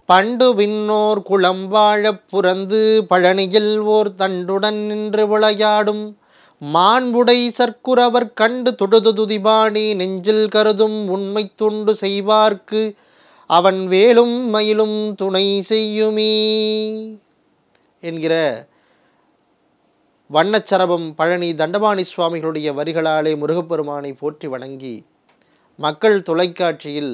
பண்டு விண்ணோர் குளம் வாழப் புரந்து பழனியில் ஓர் தண்டுடன் நின்று விளையாடும் மாண்புடை சர்க்குரவர் கண்டு தொடுது துதிபாணி நெஞ்சில் கருதும் உண்மை தொண்டு செய்வார்க்கு அவன் வேலும் மயிலும் துணை செய்யுமே என்கிற வண்ணச்சரபம் பழனி தண்டபாணி சுவாமிகளுடைய வரிகளாலே முருகப்பெருமானை போற்றி வணங்கி மக்கள் தொலைக்காட்சியில்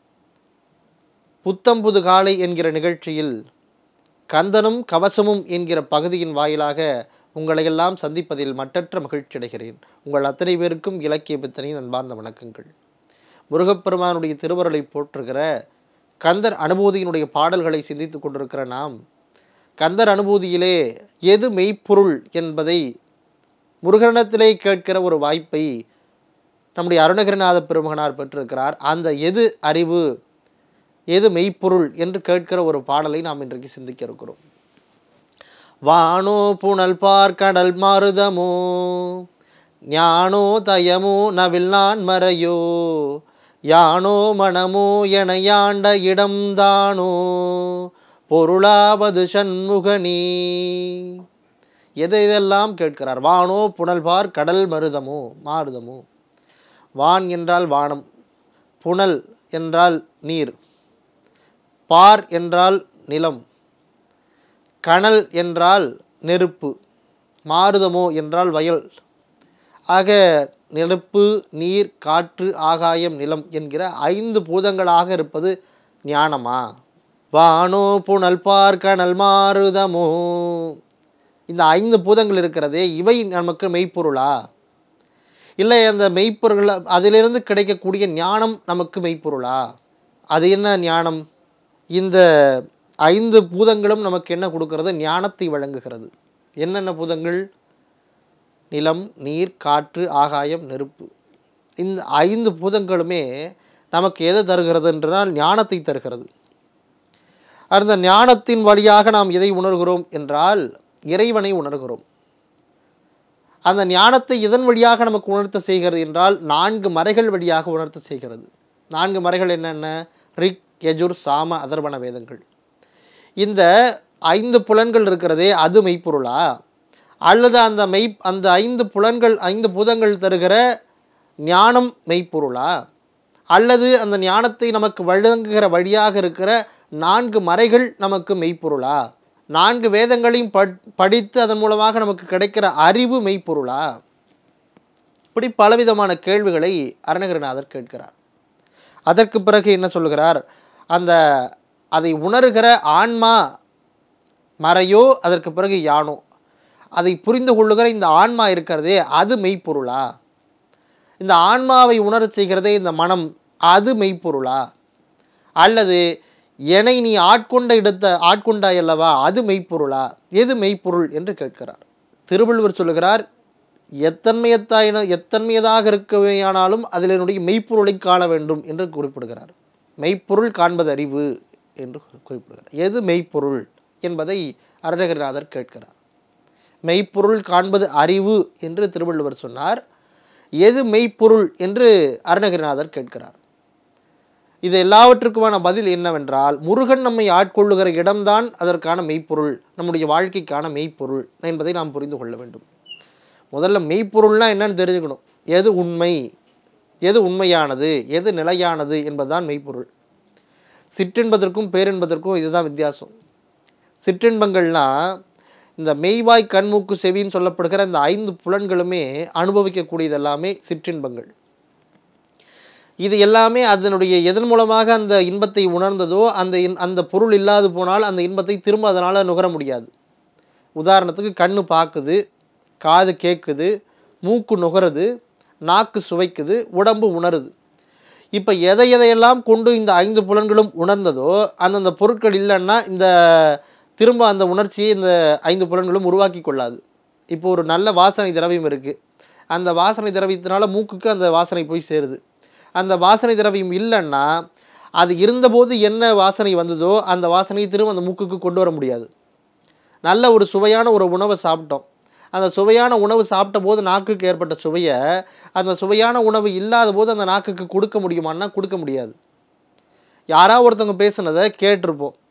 புத்தம்புது காலை என்கிற நிகழ்ச்சியில் கந்தனும் கவசமும் என்கிற பகுதியின் வாயிலாக உங்களையெல்லாம் சந்திப்பதில் மட்டற்ற மகிழ்ச்சி அடைகிறேன். உங்கள் அத்தனை பேருக்கும் இலக்கிய பித்தனின் அன்பார்ந்த வணக்கங்கள். முருகப்பெருமானுடைய திருவருளை போற்றுகிற கந்தர் அனுபூதியினுடைய பாடல்களை சிந்தித்துக் கொண்டிருக்கிற நாம் கந்தர் அனுபூதியிலே எது மெய்ப்பொருள் என்பதை முருகனிடத்திலே கேட்கிற ஒரு வாய்ப்பை நம்முடைய அருணகிரிநாத பெருமகனார் பெற்றிருக்கிறார். அந்த எது அறிவு எது மெய்ப்பொருள் என்று கேட்கிற ஒரு பாடலை நாம் இன்றைக்கு சிந்திக்க இருக்கிறோம். வானோ புனல் பார் கடல் மாருதமோ ஞானோ தயமோ நவில் நான் மறையோ யானோ மனமோ என யாண்ட இடம்தானோ பொருளாவது சண்முகனே. எதையெல்லாம் கேட்கிறார். வானோ புனல் பார் கடல் மாருதமோ. வான் என்றால் வானம், புனல் என்றால் நீர், பார் என்றால் நிலம், கனல் என்றால் நெருப்பு, மாருதமோ என்றால் வயல். ஆக நெருப்பு, நீர், காற்று, ஆகாயம், நிலம் என்கிற 5 பூதங்களாக இருப்பது ஞானமா? வானோ புனல் பார் கனல் மாருதமோ, இந்த 5 பூதங்கள் இருக்கிறதே, இவை நமக்கு மெய்ப்பொருளா? இல்லை அந்த மெய்ப்பொருள் அதிலிருந்து கிடைக்கக்கூடிய ஞானம் நமக்கு மெய்ப்பொருளா? அது என்ன ஞானம்? இந்த 5 பூதங்களும் நமக்கு என்ன கொடுக்கிறது? ஞானத்தை வழங்குகிறது. என்னென்ன பூதங்கள்? நிலம், நீர், காற்று, ஆகாயம், நெருப்பு. இந்த 5 பூதங்களுமே நமக்கு எதை தருகிறது என்றால் ஞானத்தை தருகிறது. அந்த ஞானத்தின் வழியாக நாம் எதை உணர்கிறோம் என்றால் இறைவனை உணர்கிறோம். அந்த ஞானத்தை இதன் வழியாக நமக்கு உணர்த்த செய்கிறது என்றால் 4 மறைகள் வழியாக உணர்த்த செய்கிறது. 4 மறைகள் என்னென்ன? ரிக், யஜுர், சாம, அதர்வண வேதங்கள். இந்த 5 புலன்கள் இருக்கிறதே, அது மெய்ப்பொருளா? அல்லது அந்த 5 புலன்கள் 5 பூதங்கள் தருகிற ஞானம் மெய்ப்பொருளா? அல்லது அந்த ஞானத்தை நமக்கு வழங்குகிற வழியாக இருக்கிற 4 மறைகள் நமக்கு மெய்ப்பொருளா? 4 வேதங்களையும் படித்து அதன் மூலமாக நமக்கு கிடைக்கிற அறிவு மெய்ப்பொருளா? இப்படி பலவிதமான கேள்விகளை அருணகிரிநாதர் கேட்கிறார். அதற்கு பிறகு என்ன சொல்லுகிறார்? அதை உணர்கிற ஆன்மா மறையோ, அதற்கு பிறகு யானோ, அதை புரிந்து கொள்ளுகிற இந்த ஆன்மா இருக்கிறதே, அது மெய்ப்பொருளா? இந்த ஆன்மாவை உணரச் செய்கிறதே இந்த மனம், அது மெய்ப்பொருளா? அல்லது என்னை நீ ஆட்கொண்டாய் அல்லவா, அது மெய்ப்பொருளா? எது மெய்ப்பொருள் என்று கேட்கிறார். திருவள்ளுவர் சொல்லுகிறார், எத்தன்மையதாக இருக்கவேயானாலும் அதில் என்னுடைய மெய்ப்பொருளை காண வேண்டும் என்று குறிப்பிடுகிறார். மெய்ப்பொருள் காண்பது அறிவு என்று குறிப்பிடுகிறார். எது மெய்ப்பொருள் என்பதை அருணகிரிநாதர் கேட்கிறார். மெய்ப்பொருள் காண்பது அறிவு என்று திருவள்ளுவர் சொன்னார். எது மெய்ப்பொருள் என்று அருணகிரிநாதர் கேட்கிறார். இது எல்லாவற்றுக்குமான பதில் என்னவென்றால், முருகன் நம்மை ஆட்கொள்ளுகிற இடம்தான் அதற்கான மெய்ப்பொருள், நம்முடைய வாழ்க்கைக்கான மெய்ப்பொருள் என்பதை நாம் புரிந்து கொள்ள வேண்டும். முதல்ல மெய்ப்பொருள்னா என்னன்னு தெரிஞ்சுக்கணும். எது உண்மை, எது உண்மையானது, எது நிலையானது என்பதுதான் மெய்ப்பொருள். சிற்றின்பதற்கும் பேரின்பதற்கும் இதுதான் வித்தியாசம். சிற்றின்பங்கள்னால் இந்த மெய்வாய் கண்மூக்கு செவின்னு சொல்லப்படுகிற இந்த 5 புலன்களுமே அனுபவிக்கக்கூடியது எல்லாமே சிற்றின்பங்கள். இது எல்லாமே அதனுடைய எதன் மூலமாக அந்த இன்பத்தை உணர்ந்ததோ அந்த பொருள் இல்லாது போனால் அந்த இன்பத்தை திரும்ப அதனால் நுகர முடியாது. உதாரணத்துக்கு கண்ணு பார்க்குது, காது கேட்குது, மூக்கு நுகருது, நாக்கு சுவைக்குது, உடம்பு உணருது. இப்போ எதையெல்லாம் கொண்டு இந்த 5 புலன்களும் உணர்ந்ததோ அந்தந்த பொருட்கள் இல்லைன்னா இந்த திரும்ப அந்த உணர்ச்சியை இந்த 5 புலன்களும் உருவாக்கி கொள்ளாது. இப்போ ஒரு நல்ல வாசனை திரவியம் இருக்குது, அந்த வாசனை திரவியத்தினால மூக்குக்கு அந்த வாசனை போய் சேருது. அந்த வாசனை திரவியம் இல்லைன்னா அது இருந்தபோது என்ன வாசனை வந்ததோ அந்த வாசனையை திரும்ப அந்த மூக்குக்கு கொண்டு வர முடியாது. நல்ல ஒரு சுவையான ஒரு உணவை சாப்பிட்டோம், அந்த சுவையான உணவு சாப்பிட்ட போது நாக்குக்கு ஏற்பட்ட சுவையை அந்த சுவையான உணவு இல்லாத போது அந்த நாக்குக்கு கொடுக்க முடியுமான்னா கொடுக்க முடியாது. யாராவது ஒருத்தவங்க பேசுனதை கேட்டிருப்போம்,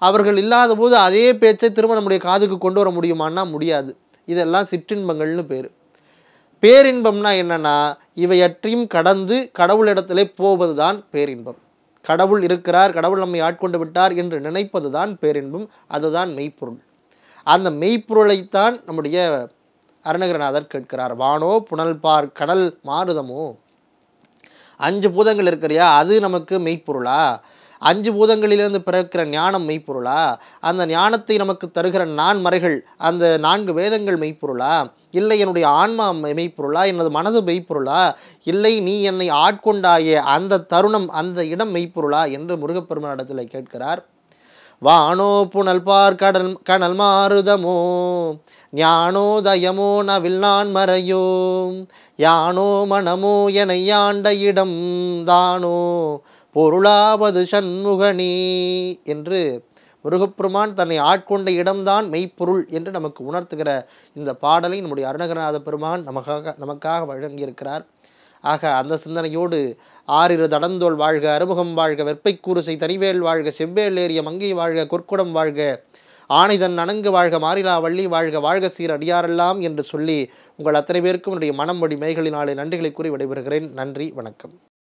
அவர்கள் இல்லாத போது அதே பேச்சை திரும்ப நம்முடைய காதுக்கு கொண்டு வர முடியுமான்னா முடியாது. இதெல்லாம் சிற்றின்பங்கள்னு பேர். பேரின்பம்னா என்னன்னா, இவையற்றையும் கடந்து கடவுளிடத்திலே போவது தான் பேரின்பம். கடவுள் இருக்கிறார், கடவுள் நம்மை ஆட்கொண்டு விட்டார் என்று நினைப்பது தான் பேரின்பம். அதுதான் மெய்ப்பொருள். அந்த மெய்ப்பொருளைத்தான் நம்முடைய அருணகிரிநாதர் கேட்கிறார். வானோ புனல் பார் கடல் மாருதமோ. 5 பூதங்கள் இருக்கிறியா, அது நமக்கு மெய்ப்பொருளா? 5 பூதங்களிலிருந்து பிறக்கிற ஞானம் மெய்ப்பொருளா? அந்த ஞானத்தை நமக்கு தருகிற நான்மறைகள், அந்த 4 வேதங்கள் மெய்ப்பொருளா? இல்லை என்னுடைய ஆன்மா மெய்ப்பொருளா? எனது மனது மெய்ப்பொருளா? இல்லை நீ என்னை ஆட்கொண்டாயே அந்த தருணம், அந்த இடம் மெய்ப்பொருளா என்று முருகப்பெருமானிடத்தில் கேட்கிறார். வானோ புனல் பார் கனல் மாருதமோ ஞானோதயமோ நவில் நான் மறையோ யானோ மனமோ என யாண்ட இடம் தானோ பொருளாவது சண்முகனே என்று முருகப்பெருமான் தன்னை ஆட்கொண்ட இடம்தான் மெய்ப்பொருள் என்று நமக்கு உணர்த்துகிற இந்த பாடலை நம்முடைய அருணகிரிநாத பெருமான் நமக்காக வழங்கியிருக்கிறார். ஆக அந்த சிந்தனையோடு ஆறிரு தடந்தோள் வாழ்க, அறுமுகம் வாழ்க, வெற்பைக்கூறுசை தனிவேல் வாழ்க, செவ்வேல் ஏறிய மங்கை வாழ்க, கொற்குடம் வாழ்க, ஆணைதன் அணங்கு வாழ்க, மாறிலா வள்ளி வாழ்க, வாழ்க சீர் அடியாரெல்லாம் என்று சொல்லி உங்கள் அத்தனை பேருக்கும் என்னுடைய மனம் வழி மைகளினாலே நன்றிகளை கூறி விடைபெறுகிறேன். நன்றி, வணக்கம்.